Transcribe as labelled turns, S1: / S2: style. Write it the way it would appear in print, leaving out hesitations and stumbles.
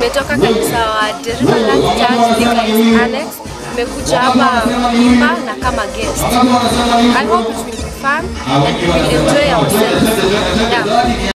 S1: Nimetoka kanisa wa Deliverance Church, Thika East Annex. Nimekuja hapa kuimba na kama guest. I hope it will be fun and we will enjoy ourselves. Yeah.